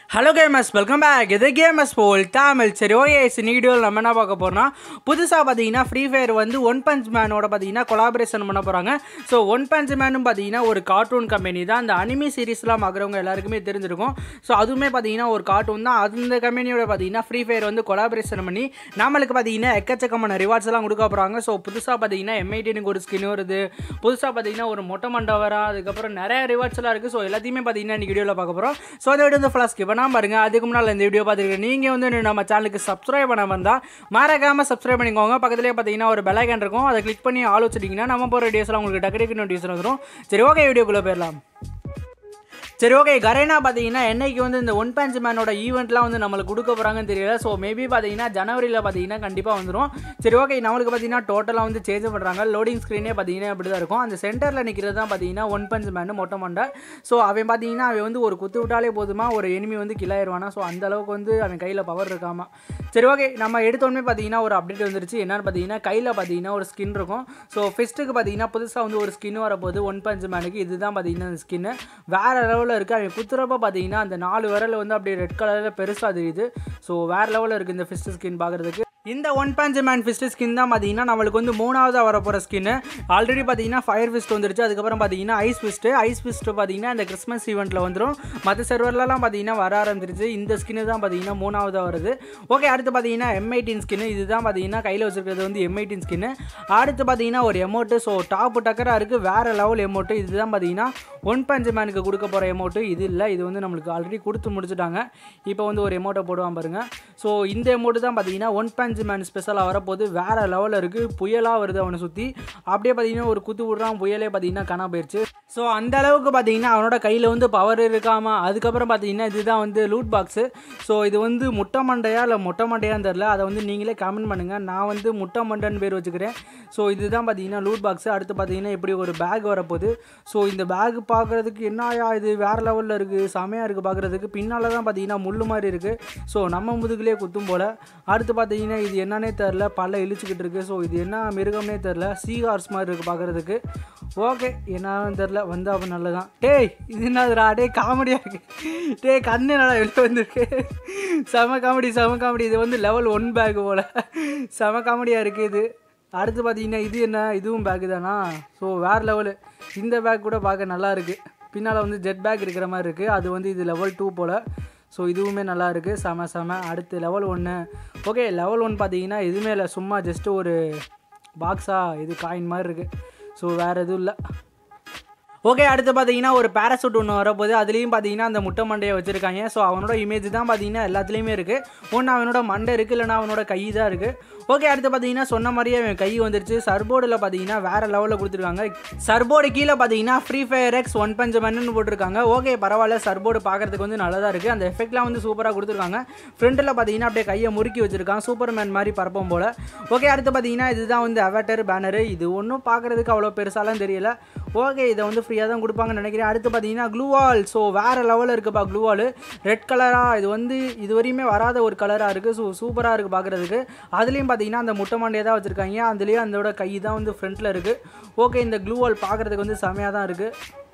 Hello gamers, welcome back. This is gamerzworldtamil. சரி okay இந்த வீடியோவில் நம்ம என்ன பார்க்க போறோம்னா புதுசாக பார்த்தீங்கன்னா ஃப்ரீ ஃபயர் வந்து ஒன் பஞ்ச் மேனோட பார்த்தீங்கன்னா கொலாபரேஷன் பண்ண போகிறாங்க. ஸோ ஒன் பஞ்ச் மேனும் பார்த்தீங்கன்னா ஒரு கார்ட்டூன் கம்பெனி தான். அந்த அனிமி சீரிஸ்லாம் பார்க்குறவங்க எல்லாருக்குமே தெரிஞ்சிருக்கும். ஸோ அதுவுமே பார்த்தீங்கன்னா ஒரு கார்ட்டூன் தான். அந்த கம்பெனியோட பார்த்தீங்கன்னா ஃப்ரீ ஃபயர் வந்து கொலாபரேஷன் பண்ணி நம்மளுக்கு பார்த்தீங்கன்னா எக்கச்சக்கமான ரிவார்ட்ஸ் எல்லாம் கொடுக்க போகிறாங்க. ஸோ புதுசாக பார்த்தீங்கன்னா M18க்கு ஒரு ஸ்கின் வருது. புதுசாக பார்த்தீங்கன்னா ஒரு மொட்டை மண்டை வரா. அதுக்கப்புறம் நிறைய ரிவார்ட்ஸ் எல்லாம் இருக்குது. ஸோ எல்லாத்தையுமே பார்த்தீங்கன்னா இந்த வீடியோவில் பார்க்க போகிறோம். ஸோ அந்த வீடியோ வந்து ஃபுல்லாக ஸ்கிப் பண்ணாம பாருங்க. அதுக்கு முன்னால் இந்த வீடியோ பார்த்துருக்கீங்க நீங்கள் வந்து நம்ம சேனலுக்கு சப்ஸ்கிரைப் பண்ண வந்தால் மறக்காமல் சப்ஸ்கிரைப் பண்ணிக்கோங்க. பக்கத்துலேயே பார்த்தீங்கன்னா ஒரு பெல் ஐகான் இருக்கும். அதை கிளிக் பண்ணி ஆல் வச்சுட்டிங்கன்னா நம்ம போகிற வீடியோஸ்லாம் உங்களுக்கு டக்கு நோட்டிஃபிகேஷன் வந்துடும். சரி ஓகே வீடியோக்குள்ளே போயிடலாம். சரி ஓகே கரேனா பார்த்தீங்கன்னா என்னைக்கு வந்து இந்த ஒன் பஞ்ச் மேனோட ஈவெண்ட்லாம் வந்து நம்மளுக்கு கொடுக்க போகிறாங்கன்னு தெரியல. ஸோ மேபி பார்த்தீங்கன்னா ஜனவரியில் பார்த்தீங்கன்னா கண்டிப்பாக வந்துடும். சரி ஓகே நம்மளுக்கு பார்த்தீங்கன்னா டோட்டலாக வந்து சேஞ்ச் பண்ணுறாங்க. லோடிங் ஸ்க்ரீனே பார்த்தீங்கன்னா இப்படி தான் இருக்கும். அந்த சென்டரில் நிற்கிறது தான் பார்த்தீங்கன்னா ஒன் பஞ்ச் மேனு மொட்டை மண்டை. ஸோ அவன் பார்த்தீங்கன்னா அவன் வந்து ஒரு குத்து விட்டாலே போதுமா ஒரு எனிமி வந்து கில்லாயிருவானா. ஸோ அந்தளவுக்கு வந்து அவன் கையில் பவர் இருக்காமா. சரி ஓகே நம்ம எடுத்தோடனே பார்த்தீங்கன்னா ஒரு அப்டேட் வந்துருச்சு. என்னென்னு பார்த்தீங்கன்னா கையில் பார்த்தீங்கன்னா ஒரு ஸ்கின் இருக்கும். ஸோ ஃபிஸ்ட்டுக்கு பார்த்தீங்கன்னா புதுசாக வந்து ஒரு ஸ்கின் வரப்போகுது ஒன் பஞ்ச் மேனுக்கு. இதுதான் பார்த்தீங்கன்னா அந்த ஸ்கின்னு வேறு லெவலில் இருக்குது. அவன் குத்துறப்ப பார்த்தீங்கன்னா அந்த 4 விரல் வந்து அப்படியே ரெட் கலரில் பெருசாக தெரியுது. ஸோ வேறு லெவலில் இருக்குது இந்த ஃபிஸ்ட் ஸ்கின் பார்க்குறதுக்கு. இந்த one punch man fist skin தான் பார்த்தீங்கன்னா நம்மளுக்கு வந்து 3ஆவதாக வரப்போகிற ஸ்கின்னு. ஆல்ரெடி பார்த்தீங்கன்னா ஃபயர் ஃபிஸ்ட் வந்துருச்சு. அதுக்கப்புறம் பார்த்தீங்கன்னா ஐஸ் ஃபிஸ்ட்டு பார்த்தீங்கன்னா இந்த கிறிஸ்மஸ் ஈவெண்ட்டில் வந்துடும். மற்ற சர்வர்லாம் பார்த்தீங்கன்னா வர ஆரம்பிச்சிருச்சு. இந்த ஸ்கின்னு தான் பார்த்தீங்கன்னா 3ஆவதாக வருது. ஓகே அடுத்து பார்த்தீங்கன்னா M18 ஸ்கின்னு. இதுதான் பார்த்தீங்கன்னா கையில் வச்சுருக்கிறது வந்து M18 ஸ்கின்னு. அடுத்து பார்த்தீங்கன்னா ஒரு எமோட்டு. ஸோ டாப்பு டக்கராக இருக்குது. வேறு லெவல் எமோட்டு. இதுதான் பார்த்தீங்கன்னா ஒன் பஞ்ச் மேனுக்கு கொடுக்க போகிற எமோட்டு. இது இல்லை, இது வந்து நம்மளுக்கு ஆல்ரெடி கொடுத்து முடிச்சுட்டாங்க. இப்போ வந்து ஒரு எமோட்டை போடுவான் பாருங்க. ஸோ இந்த எமோட்டு தான் பார்த்தீங்கன்னா ஒன் பஞ்ச் மேன் ஸ்பெஷலாக வரப்போது. வேறு லெவலில் இருக்குது. புயலாக வருது அவனை சுற்றி. அப்படியே பார்த்தீங்கன்னா ஒரு குத்து விட்றான். புயலே பார்த்தீங்கன்னா காணாம போயிடுச்சு. ஸோ அந்த அளவுக்கு பார்த்தீங்கன்னா அவனோட கையில் வந்து பவர் இருக்காமா. அதுக்கப்புறம் பார்த்தீங்கன்னா இதுதான் வந்து லூட் பாக்ஸு. ஸோ இது வந்து முட்டை மண்டையா இல்லை மொட்டை மண்டையான்னு தெரில. அதை வந்து நீங்களே கமெண்ட் பண்ணுங்கள். நான் வந்து முட்டை மண்டைன்னு பேர் வச்சுக்கிறேன். ஸோ இதுதான் பார்த்தீங்கன்னா லூட் பாக்ஸு. அடுத்து பார்த்தீங்கன்னா இப்படி ஒரு பேக் வரப்போகுது. ஸோ இந்த பேக் பார்க்குறதுக்கு என்னயா இது வேறு லெவலில் இருக்குது. செமையாக இருக்குது பார்க்குறதுக்கு. பின்னால் தான் பார்த்தீங்கன்னா முள்ளு மாதிரி இருக்குது. ஸோ நம்ம முதுகுலேயே குத்தும் போல். அடுத்து பார்த்தீங்கன்னா இது என்னன்னே தெரில. பல்ல இழிச்சிக்கிட்டு இருக்குது. ஸோ இது என்ன மிருகம்னே தெரில. சீஹார்ஸ் மாதிரி இருக்குது பார்க்குறதுக்கு. ஓகே என்னன்னு தெரில. வந்து அப்போ நல்லதான். டேய் இது என்னதுடா. டே காமெடியாக இருக்குது. டே கண்ணு நல்லா வெளியே வந்துருக்கு. செம காமெடி. இது வந்து லெவல் 1 பேக் போல். செம காமெடியாக இருக்குது இது. அடுத்து பார்த்தீங்கன்னா இது என்ன, இதுவும் பேக்கு தானா. ஸோ வேறு லெவலு. இந்த பேக் கூட பார்க்க நல்லா இருக்குது. பின்னால் வந்து ஜெட் பேக் இருக்கிற மாதிரி இருக்குது. அது வந்து இது லெவல் 2 போல். ஸோ இதுவுமே நல்லா இருக்குது. செம. அடுத்து லெவல் 1. ஓகே லெவல் 1 பார்த்தீங்கன்னா எதுவுமே இல்லை. சும்மா ஜஸ்ட்டு ஒரு பாக்ஸாக இது காயின் மாதிரி இருக்குது. ஸோ வேறு எதுவும் இல்லை. ஓகே அடுத்து பார்த்தீங்கன்னா ஒரு பேராசூட் ஒன்று வரப்போகுது. அதுலேயும் பார்த்தீங்கன்னா அந்த முட்டை மண்டையை வச்சுருக்காங்க. ஸோ அவனோட இமேஜ் தான் பார்த்தீங்கன்னா எல்லாத்துலேயுமே இருக்குது. ஒன்று அவனோட மண்டை இருக்குது, இல்லைனா அவனோட கை தான் இருக்குது. ஓகே அடுத்து பார்த்தீங்கன்னா சொன்ன மாதிரியே அவன் கை வந்துருச்சு. சர்போர்டில் பார்த்தீங்கன்னா வேறு லெவலில் கொடுத்துருக்காங்க. சர்போர்டு கீழே பார்த்தீங்கன்னா Free Fire x one punch மேன்னு போட்டிருக்காங்க. ஓகே பரவாயில்ல. சர்போர்டு பார்க்குறதுக்கு வந்து நல்லதாக இருக்குது. அந்த எஃபெக்ட்லாம் வந்து சூப்பராக கொடுத்துருக்காங்க. ஃப்ரண்ட்டில் பார்த்தீங்கன்னா அப்படியே கையை முறுக்கி வச்சுருக்காங்க. சூப்பர் மேன் மாதிரி பரப்பம் போல். ஓகே அடுத்து பார்த்தீங்கன்னா இதுதான் வந்து அவட்டர் பேனரு. இது ஒன்றும் பார்க்குறதுக்கு அவ்வளோ பெருசாலாம் தெரியல. ஓகே இதை வந்து ஃப்ரீயாக தான் கொடுப்பாங்கன்னு நினைக்கிறேன். அடுத்து பார்த்தீங்கன்னா க்ளூவால். ஸோ வேறு லெவலில் இருக்குப்பா க்ளூவால். ரெட் கலராக இது வந்து இதுவரையுமே வராத ஒரு கலராக இருக்குது. ஸோ சூப்பராக இருக்குது பார்க்குறதுக்கு. அதுலேயும் பார்த்தீங்கன்னா அந்த முட்டை மண்டையை தான் வச்சுருக்காங்க. அதுலேயும் அதோட கை தான் வந்து ஃப்ரண்ட்டில் இருக்குது. ஓகே இந்த க்ளூவால் பார்க்குறதுக்கு வந்து செமையாக தான் இருக்குது.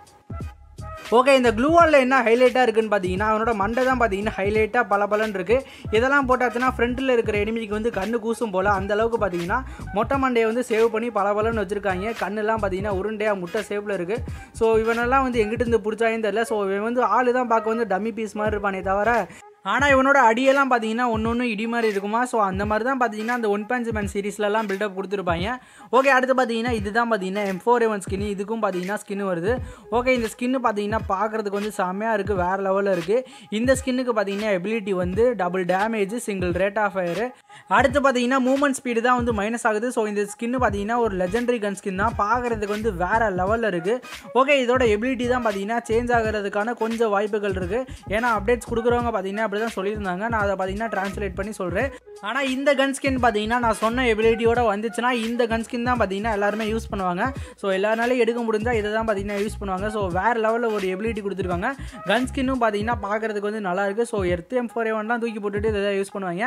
ஓகே இந்த க்ளூவாலில் என்ன ஹைலைட்டாக இருக்குன்னு பார்த்தீங்கன்னா அவனோட மண்டை தான் பார்த்தீங்கன்னா ஹைலைட்டாக பலன்னு இருக்குது. இதெல்லாம் போட்டாச்சுன்னா ஃப்ரண்ட்டில் இருக்கிற எனிமிக்கு வந்து கண்ணு கூசும் போல். அந்தளவுக்கு பார்த்தீங்கன்னா மொட்டை மண்டையை வந்து சேவ் பண்ணி பலன்னு வச்சுருக்காங்க. கண்ணெல்லாம் பார்த்தீங்கன்னா உருண்டையாக முட்டை சேவில் இருக்குது. ஸோ இவனெல்லாம் வந்து எங்கிட்ட இருந்து பிடிச்சாயின்னு தெரில. ஸோ இவன் வந்து ஆள் தான் பார்க்க வந்து டம்மி பீஸ் மாதிரி இருப்பானே தவிர ஆனால் இவனோட அடியெல்லாம் பார்த்தீங்கன்னா ஒன்று இடி மாதிரி இருக்குமா. ஸோ அந்த மாதிரி தான் பார்த்தீங்கன்னா அந்த ஒன் பஞ்ச் மேன் சீரிஸ்லலாம் பில்டப் கொடுத்துருப்பாங்க. ஓகே அடுத்து பார்த்தீங்கன்னா இதுதான் பார்த்தீங்கன்னா M4A1 ஸ்கின். இதுக்கும் பார்த்தீங்கன்னா ஸ்கின் வருது. ஓகே இந்த ஸ்கின்னு பார்த்தீங்கன்னா பார்க்குறதுக்கு வந்து செம்மையாக இருக்குது. வேறு லெவலில் இருக்குது. இந்த ஸ்கின்னுக்கு பார்த்தீங்கன்னா எபிலிட்டி வந்து double damage, single rate of fire. அடுத்து பார்த்தீங்கன்னா மூவ்மெண்ட் ஸ்பீடு தான் வந்து மைனஸ் ஆகுது. ஸோ இந்த ஸ்கின்னு பார்த்தீங்கன்னா ஒரு லெஜெண்டரி கன் ஸ்கின் தான். பார்க்குறதுக்கு வந்து வேறு லெவலில் இருக்குது. ஓகே இதோட எபிலிட்டி தான் பார்த்தீங்கன்னா சேஞ்ச் ஆகிறதுக்கான கொஞ்சம் வாய்ப்புகள் இருக்குது. ஏன்னா அப்டேட்ஸ் கொடுக்குறவங்க பார்த்தீங்கன்னா அப்படி தான் சொல்லியிருந்தாங்க. நான் அதை பார்த்தீங்கன்னா ட்ரான்ஸ்லேட் பண்ணி சொல்கிறேன். ஆனால் இந்த கன் ஸ்கின் பார்த்தீங்கன்னா நான் சொன்ன எபிலிட்டியோட வந்துச்சுன்னா இந்த கன் ஸ்கின் தான் பார்த்தீங்கன்னா எல்லாருமே யூஸ் பண்ணுவாங்க. ஸோ எல்லாருனாலும் எடுக்க முடிஞ்சால் இதை தான் பார்த்தீங்கன்னா யூஸ் பண்ணுவாங்க. ஸோ வேறு லெவலில் ஒரு எபிலிட்டி கொடுத்துருக்காங்க. கன் ஸ்கின்னும் பார்த்தீங்கன்னா பார்க்குறதுக்கு வந்து நல்லா இருக்குது. ஸோ M4A1 தூக்கி போட்டுட்டு இதை தான் யூஸ் பண்ணுவாங்க.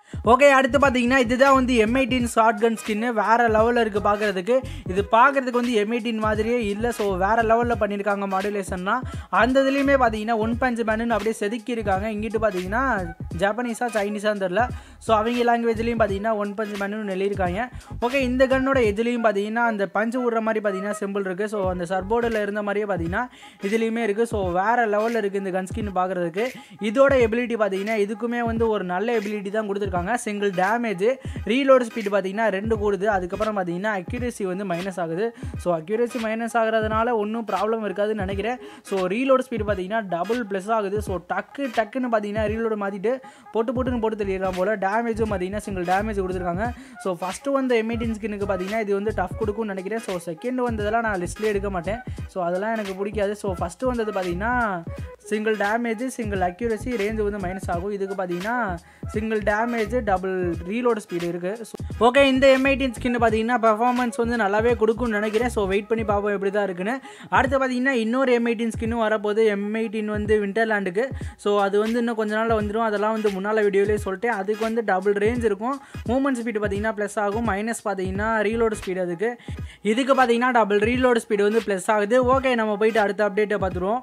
ஓகே, அடுத்து பார்த்தீங்கன்னா இதுதான் வந்து M18 ஷார்ட் கன் ஸ்கின்னு. வேறு லெவலில் இருக்குது பார்க்குறதுக்கு. இது பார்க்குறதுக்கு வந்து M18 மாதிரியே இல்லை. ஸோ வேறு லெவலில் பண்ணியிருக்காங்க மாடுலேஷன்னா. அந்த இதுலேயுமே பார்த்தீங்கன்னா ஒன் பஞ்ச் மேனுன்னு அப்படியே செதுக்கியிருக்காங்க. இங்கிட்டு பார்த்தீங்கன்னா ஜப்பனீஸா சைனீஸான்னு தெரில. ஸோ அவங்க லாங்குவேஜ்லேயும் பார்த்தீங்கன்னா ஒன் பஞ்ச் மேனுன்னு எழுதியிருக்காங்க. ஓகே, இந்த கன்னோட எதுலேயும் பார்த்தீங்கன்னா அந்த பஞ்சு விடுற மாதிரி பார்த்தீங்கன்னா சிம்பிள் இருக்குது. ஸோ அந்த சர்போர்டில் இருந்த மாதிரியே பார்த்தீங்கன்னா இதுலேயுமே இருக்குது. ஸோ வேறு லெவலில் இருக்குது இந்த கன் ஸ்கின் பார்க்குறதுக்கு. இதோட எபிலிட்டி பார்த்தீங்கன்னா இதுக்குமே வந்து ஒரு நல்ல எபிலிட்டி தான் கொடுத்துருக்காங்க. சிங்கிள் டேமேஜ், ரீலோட் ஸ்பீடு பார்த்தீங்கன்னா 2 கூடுது. அதுக்கப்புறம் பார்த்தீங்கன்னா அக்யூரேசி வந்து மைனஸ் ஆகுது. ஸோ அக்யூரேசி மைனஸ் ஆகிறதுனால ஒன்றும் ப்ராப்ளம் இருக்காதுன்னு நினைக்கிறேன். ஸோ ரீலோட் ஸ்பீடு பார்த்தீங்கன்னா டபுள் ப்ளஸ் ஆகுது. ஸோ டக்குன்னு பார்த்தீங்கன்னா ரீலோடு மாற்றிட்டு போட்டு தெளியலாம் போல். டேமேஜும் பார்த்தீங்கன்னா சிங்கிள் டேமேஜ் கொடுத்துருக்காங்க. ஸோ ஃபஸ்ட்டு வந்து M18 ஸ்கின்னுக்கு பார்த்தீங்கன்னா இது வந்து டஃப் கொடுக்கும்னு நினைக்கிறேன். ஸோ செகண்ட் வந்ததெல்லாம் நான் லிஸ்ட்லேயே எடுக்க மாட்டேன். ஸோ அதெல்லாம் எனக்கு பிடிக்காது. ஸோ ஃபஸ்ட்டு வந்தது பார்த்தீங்கன்னா single damage, single accuracy, range வந்து மைனஸ் ஆகும். இதுக்கு பார்த்தீங்கன்னா single damage, double reload speed இருக்குது. ஓகே, இந்த M18 ஸ்கின் பார்த்தீங்கன்னா பெர்ஃபார்மன்ஸ் வந்து நல்லாவே கொடுக்கும்னு நினைக்கிறேன். ஸோ வெயிட் பண்ணி பார்ப்போம் எப்படி தான் இருக்குன்னு. அடுத்து பார்த்தீங்கன்னா இன்னொரு M18 ஸ்கின்னும் வரப்போகுது. M18 வந்து விண்டர்லேண்டுக்கு. ஸோ அது வந்து இன்னும் கொஞ்ச நாளில் வந்துடும். அதெல்லாம் வந்து முன்னால் வீடியோலேயே சொல்லிட்டேன். அதுக்கு வந்து டபுள் ரேஞ்ச் இருக்கும். மூவ்மெண்ட் ஸ்பீடு பார்த்தீங்கன்னா ப்ளஸ் ஆகும். மைனஸ் பார்த்தீங்கன்னா ரீலோட் ஸ்பீடு அதுக்கு. இதுக்கு பார்த்தீங்கன்னா டபுள் ரீலோட் ஸ்பீடு வந்து ப்ளஸ் ஆகுது. ஓகே, நம்ம போயிட்டு அடுத்த அப்டேட்டை பார்த்துருவோம்.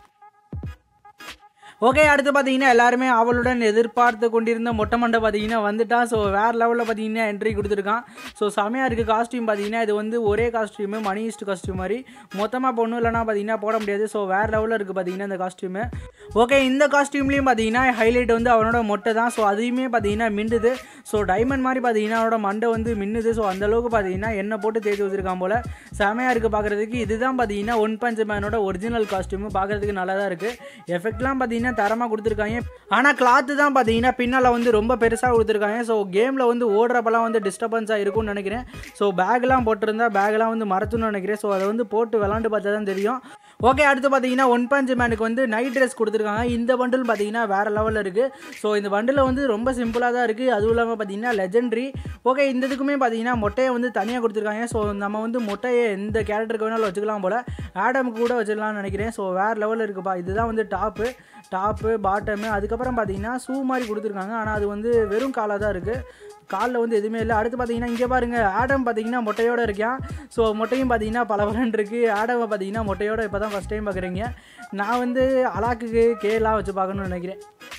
ஓகே, அடுத்து பார்த்தீங்கன்னா எல்லாருமே அவளுடன் எதிர்பார்த்து கொண்டிருந்த மொட்டை மண்டை பார்த்தீங்கன்னா வந்துட்டான். ஸோ வேறு லெவலில் பார்த்தீங்கன்னா என்ட்ரி கொடுத்துருக்கான். ஸோ செமையாக இருக்குது காஸ்ட்யூம் பார்த்தீங்கன்னா. இது வந்து ஒரே காஸ்ட்யூமு, மணிஸ்ட் காஸ்ட்யூம் மாதிரி மொத்தமாக பொண்ணும் இல்லைனா பார்த்தீங்கன்னா போட முடியாது. ஸோ வேறு லெவலில் இருக்குது பார்த்தீங்கன்னா இந்த காஸ்ட்யூமு. ஓகே, இந்த காஸ்ட்யூம்லேயும் பார்த்தீங்கன்னா ஹைலைட் வந்து அவனோட மொட்டை தான். ஸோ அதையுமே பார்த்தீங்கன்னா மின்னுது. ஸோ டைமண்ட் மாதிரி பார்த்தீங்கன்னா அவனோட மண்டை வந்து மின்னுது. ஸோ அந்தளவுக்கு பார்த்தீங்கன்னா எண்ணெய் போட்டு தேய்ச்சி வச்சுருக்கான் போல். செமையாக இருக்குது பார்க்குறதுக்கு. இதுதான் பார்த்தீங்கன்னா ஒன் பஞ்ச் மேனோட ஒரிஜினல் காஸ்ட்யூமு. பார்க்குறதுக்கு நல்லா தான் இருக்குது. எஃபெக்ட்லாம் பார்த்தீங்கன்னா தரமாக கொடுத்துருக்காங்க. ஆனால் கிளாத்து தான் பார்த்தீங்கன்னா பின்னால் வந்து ரொம்ப பெருசாக கொடுத்துருக்காங்க. ஸோ கேமில் வந்து ஓடுறப்பெல்லாம் வந்து டிஸ்டர்பன்ஸாக இருக்கும்னு நினைக்கிறேன். ஸோ பேக்லாம் போட்டிருந்தா பேக்லாம் வந்து மறத்துன்னு நினைக்கிறேன். ஸோ அதை வந்து போட்டு விளாண்டு பார்த்தா தான் தெரியும். ஓகே, அடுத்து பார்த்தீங்கன்னா ஒன் பஞ்ச் மேனுக்கு வந்து நைட் ட்ரெஸ் கொடுத்துருக்காங்க. இந்த பண்டில் பார்த்தீங்கன்னா வேறு லெவலில் இருக்குது. ஸோ இந்த பண்டில் வந்து ரொம்ப சிம்பிளாக தான் இருக்குது. அதுவும் இல்லாமல் பார்த்தீங்கன்னா லெஜெண்டரி. ஓகே, இந்த இதுக்குமே பார்த்தீங்கன்னா மொட்டையை வந்து தனியாக கொடுத்துருக்காங்க. ஸோ நம்ம வந்து மொட்டையை எந்த கேரக்டருக்கு வேணாலும் வச்சுக்கலாம் போல். ஆடமுக்கு கூட வச்சுக்கலாம்னு நினைக்கிறேன். ஸோ வேறு லெவலில் இருக்குப்பா. இதுதான் வந்து டாப்பு, பாட்டமு. அதுக்கப்புறம் பார்த்தீங்கன்னா ஷூ மாதிரி கொடுத்துருக்காங்க. ஆனால் அது வந்து வெறும் காலாக தான் இருக்குது. காலில் வந்து எதுவுமே இல்லை. அடுத்து பார்த்தீங்கன்னா இங்கே பாருங்கள், ஆடம் பார்த்தீங்கன்னா மொட்டையோடு இருக்கான். ஸோ மொட்டையும் பார்த்தீங்கன்னா பலவரன் இருக்குது. ஆடமை பார்த்தீங்கன்னா மொட்டையோடு இப்போ தான் ஃபஸ்ட் டைம் பார்க்குறீங்க. நான் வந்து அலாக்குக்கு கேலாம் வச்சு பார்க்கணும்னு நினைக்கிறேன்.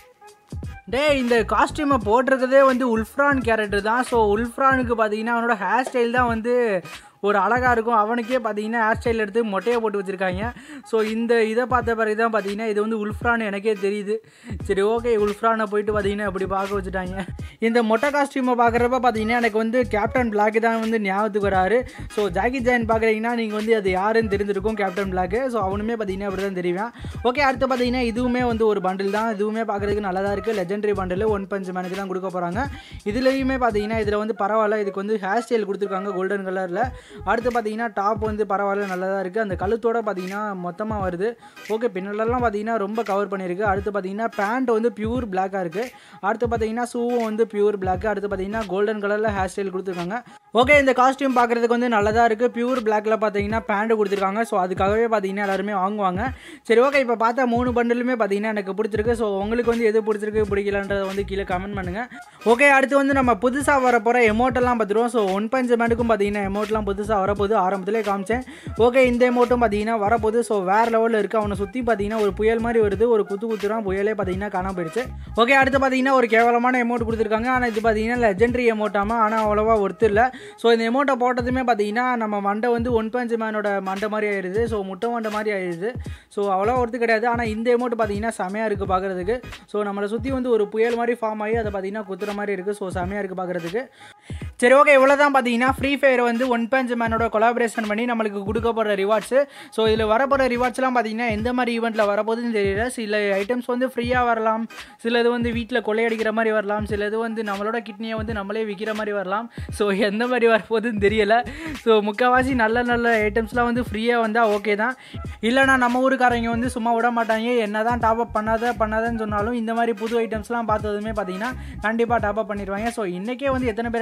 இந்த காஸ்டியூமை போட்டிருக்கதே வந்து உல்ஃப்ரான் கேரக்டர் தான். ஸோ உல்ஃப்ரானுக்கு பார்த்தீங்கன்னா அவனோட ஹேர் ஸ்டைல் தான் வந்து ஒரு அழகாக இருக்கும். அவனுக்கே பார்த்தீங்கன்னா ஹேர் ஸ்டைல் எடுத்து மொட்டையை போட்டு வச்சுருக்காங்க. ஸோ இந்த இதை பார்த்த பிறகு தான் பார்த்தீங்கன்னா இது வந்து உல்ஃப்ரான் எனக்கே தெரியுது. சரி, ஓகே, உல்ஃப்ரானை போயிட்டு பார்த்தீங்கன்னா இப்படி பார்க்க வச்சுட்டாங்க. இந்த மொட்டை காஸ்டியூமை பார்க்குறப்ப பார்த்தீங்கன்னா எனக்கு வந்து கேப்டன் பிளாக் தான் வந்து ஞாபகத்துக்கு வராரு. ஸோ ஜாக்கி ஜான் பார்க்குறீங்கன்னா நீங்கள் வந்து அது யாருன்னு தெரிஞ்சிருக்கும், கேப்டன் பிளாக்கு. ஸோ அவனுமே பார்த்தீங்கன்னா அப்படி தான் தெரியும். ஓகே, அடுத்து பார்த்தீங்கன்னா இதுவுமே வந்து ஒரு பண்டில் தான். இதுவுமே பார்க்குறதுக்கு நல்லா தான் இருக்குது. லெஜெண்டரி பண்டில் ஒன் பஞ்ச் மேனுக்கு தான் கொடுக்க போகிறாங்க. இதுலேயுமே பார்த்தீங்கன்னா இதில் வந்து பரவாயில்ல. இதுக்கு வந்து ஹேர் ஸ்டைல் கொடுத்துருக்காங்க கோல்டன் கலரில். அடுத்து பார்த்தீங்கன்னா டாப் வந்து பரவாயில்ல, நல்லா தான் இருக்குது. அந்த கழுத்தோடு பார்த்தீங்கன்னா மொத்தமாக வருது. ஓகே, பின்னலெல்லாம் பார்த்தீங்கன்னா ரொம்ப கவர் பண்ணியிருக்கு. அடுத்து பார்த்தீங்கன்னா பேண்ட் வந்து பியூர் பிளாக்காக இருக்குது. அடுத்து பார்த்தீங்கன்னா ஷூவும் வந்து பியூர் பிளாக்கு. அடுத்து பார்த்தீங்கன்னா கோல்டன் கலரில் ஹேர் ஸ்டைல் கொடுத்துருக்காங்க. ஓகே, இந்த காஸ்டியூம் பார்க்குறதுக்கு வந்து நல்லா தான் இருக்குது. பியூர் பிளாக்கில் பார்த்தீங்கன்னா பேண்ட்டு கொடுத்துருக்காங்க. ஸோ அதுக்காகவே பார்த்தீங்கன்னா எல்லாருமே வாங்குவாங்க. சரி, ஓகே, இப்போ பார்த்தா 3 பண்டிலுமே பார்த்தீங்கன்னா எனக்கு பிடிச்சிருக்கு. ஸோ உங்களுக்கு வந்து எது பிடிச்சிருக்கு பிடிக்கலன்றதை வந்து கீழே கமெண்ட் பண்ணுங்கள். ஓகே, அடுத்து வந்து நம்ம புதுசாக வர போகிற எமோட்டெல்லாம் பார்த்துருவோம். ஸோ ஒன் பஞ்ச் மேனுக்கும் பார்த்தீங்கன்னா எமோட்லாம் புதுசாக வரப்போகுது. ஆரம்பத்திலே காமிச்சேன். ஓகே, இந்த எமோட்டும் பார்த்தீங்கன்னா வரப்போகுது. ஸோ வேறு லெவலில் இருக்குது. அவனை சுற்றி பார்த்தீங்கன்னா ஒரு புயல் மாதிரி வருது. ஒரு குத்துறான், புயலே பார்த்தீங்கன்னா காணாமல் போயிடுச்சு. ஓகே, அடுத்து பார்த்தீங்கன்னா ஒரு கேவலமான எமோட் கொடுத்துருக்காங்க. ஆனால் இது பார்த்தீங்கன்னா லெஜெண்டரி எமோட்டாமல், ஆனால் அவ்வளோவா ஒர்த்து இல்லை. ஸோ இந்த எமோட்டை போட்டதுமே பார்த்தீங்கன்னா நம்ம மண்டை வந்து ஒன் பஞ்ச் மேனோட மண்டை மாதிரி ஆயிடுது. ஸோ முட்டை மண்டை மாதிரி ஆயிடுது. ஸோ அவ்வளோ ஒர்த்து கிடையாது. ஆனால் இந்த எமோட் பார்த்தீங்கன்னா செமையாக இருக்குது பார்க்குறதுக்கு. ஸோ நம்மளை சுற்றி வந்து ஒரு புயல் மாதிரி ஃபார்ம் ஆகி அதை பார்த்தீங்கன்னா குத்துற மாதிரி இருக்குது. ஸோ செமையாக இருக்குது பார்க்குறதுக்கு. சரி, ஓகே, இவ்வளோ தான் பார்த்தீங்கன்னா ஃப்ரீ ஃபயர் வந்து ஒன் பஞ்ச் மேனோட கொலாபரேஷன் பண்ணி நம்மளுக்கு கொடுக்க போகிற ரிவார்ட்ஸு. ஸோ இதில் வரப்போகிற ரிவார்ட்ஸ்லாம் பார்த்தீங்கன்னா எந்த மாதிரி ஈவெண்ட்டில் வரப்போகுதுன்னு தெரியல. சில ஐட்டம்ஸ் வந்து ஃப்ரீயாக வரலாம், சிலது வந்து வீட்டில் கொள்ளையடிக்கிற மாதிரி வரலாம், சிலது வந்து நம்மளோட கிட்னியை வந்து நம்மளே விற்கிற மாதிரி வரலாம். ஸோ எந்த மாதிரி வரப்போகுதுன்னு தெரியலை. ஸோ முக்கால்வாசி நல்ல ஐட்டம்ஸ்லாம் வந்து ஃப்ரீயாக வந்தால் ஓகே தான். இல்லைனா நம்ம ஊருக்காரங்க வந்து சும்மா விட மாட்டாங்க. என்ன தான் டாப்அப் பண்ணாதன்னு சொன்னாலும் இந்த மாதிரி புது ஐட்டம்ஸ்லாம் பார்த்ததுமே பார்த்தீங்கன்னா கண்டிப்பாக டாப்அப் பண்ணிடுவாங்க. ஸோ இன்றைக்கே வந்து எத்தனை பேர் டாப்அப்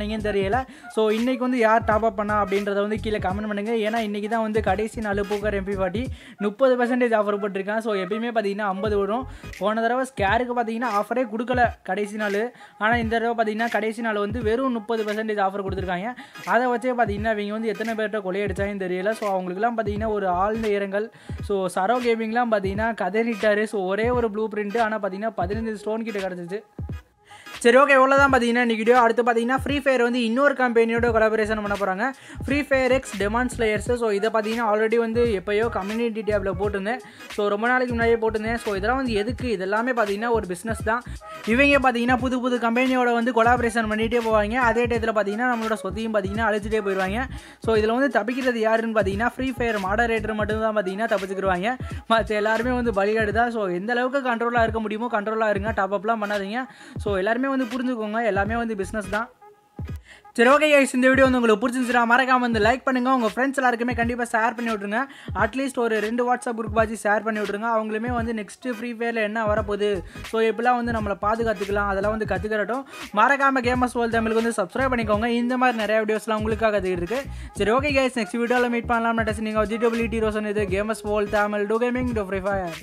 பண்ணீங்கன்னு தெரியல. ஸோ இன்றைக்கி வந்து யார் டாப் அப் பண்ணா அப்படின்றத வந்து கீழே கமெண்ட் பண்ணுங்கள். ஏன்னா இன்றைக்கி தான் வந்து கடைசி நாள் பூக்கர் MP40 30% ஆஃபர் போட்டிருக்கான். ஸோ எப்பயுமே பார்த்தீங்கன்னா 50 வரும். போன தடவை ஸ்கேருக்கு பார்த்தீங்கன்னா ஆஃபரே கொடுக்கல கடைசி நாள். ஆனால் இந்த தடவை பார்த்தீங்கன்னா கடைசி நாள் வந்து வெறும் 30% ஆஃபர் கொடுத்துருக்காங்க. அதை வச்சே பார்த்தீங்கன்னா இவங்க வந்து எத்தனை பேர்கிட்ட கொள்ளையடிச்சாங்கன்னு தெரியல. ஸோ அவங்களுக்குலாம் பார்த்தீங்கன்னா ஒரு ஆழ்ந்த இரங்கல். ஸோ சரோ கேமிங்லாம் பார்த்தீங்கன்னா கதறிட்டாரு. ஸோ ஒரே ஒரு ப்ளூ பிரிண்ட்டு, ஆனால் பார்த்தீங்கன்னா 15 ஸ்டோன் கிட்ட கிடச்சிச்சு. சரி ஓகே, இவ்வளோ தான் பார்த்தீங்கன்னா இன்றைக்கி வீடியோ. அடுத்து பார்த்தீங்கன்னா ஃப்ரீ ஃபயர் வந்து இன்னொரு கம்பெனியோட கொலாபரேஷன் பண்ண போகிறாங்க, Free Fire x demon slayers. So இதை பார்த்தீங்கன்னா ஆல்ரெடி வந்து எப்போயோ கம்யூனிட்டி டேப்பில் போட்டிருந்தேன். ஸோ ரொம்ப நாளைக்கு முன்னாடியே போட்டிருந்தேன். ஸோ இதெல்லாம் வந்து எதுக்கு, இதெல்லாமே பார்த்தீங்கன்னா ஒரு பிஸ்னஸ் தான். இவங்க பார்த்தீங்கன்னா புது புது கம்பெனியோட வந்து கொலாபரேஷன் பண்ணிகிட்டே போவாங்க. அதே டயத்தில் பார்த்தீங்கன்னா நம்மளோட சொத்தையும் பார்த்தீங்கன்னா அழிச்சிட்டே போயிடுவாங்க. ஸோ இதில் வந்து தப்பிக்கிறது யாருன்னு பார்த்தீங்கன்னா ஃப்ரீ ஃபயர் மாடரேட்டர் மட்டும் தான் பார்த்தீங்கன்னா தப்பிச்சுக்கிடுவாங்க. மற்ற எல்லாருமே வந்து பலிகாடு தான். ஸோ எந்த அளவுக்கு கண்ட்ரோலாக இருக்க முடியுமோ கண்ட்ரோலாக இருங்க, டாப் அப்லாம் பண்ணாதீங்க. ஸோ எல்லாருமே வந்து புரிஞ்சுக்கோங்க, எல்லாமே வந்து பிஸ்னஸ் தான். சரி ஓகே கைஸ், இந்த வீடியோ வந்து உங்களுக்கு பிடிச்சிருந்துச்சுன்னா மறக்காம வந்து லைக் பண்ணுங்கள். உங்கள் ஃப்ரெண்ட்ஸ் எல்லாருக்குமே கண்டிப்பாக ஷேர் பண்ணி விட்ருங்க. அட்லீஸ்ட் ஒரு 2 வாட்ஸ்அப் குரூப் ஆச்சு ஷேர் பண்ணி விட்ருங்க. அவங்களுமே வந்து நெக்ஸ்ட்டு ஃப்ரீ ஃபயரில் என்ன வரப்போகுது, ஸோ எப்படிலாம் வந்து நம்மளை பாதுகாத்துக்கலாம் அதெல்லாம் வந்து கற்றுக்கிறட்டும். மறக்காமல் கேமர்ஸ் வேர்ல்ட் தமிழுக்கு வந்து சப்ஸ்கிரைப் பண்ணிக்கோங்க. இந்த மாதிரி நிறைய வீடியோஸ்லாம் உங்களுக்காக கற்றுக்கிட்டு இருக்குது. சரி ஓகே கைஸ், நெக்ஸ்ட் வீடியோவில் மீட் பண்ணலாம். நெக்ஸ்ட் நீங்கள் ajjubhai ரோசன், இது gamers world Tamil, to gaming, to Free Fire.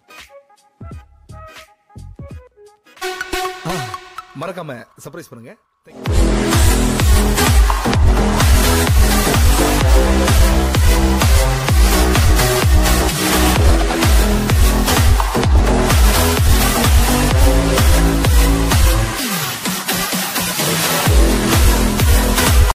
மறக்காம சர்ப்ரைஸ் பண்ணுங்க.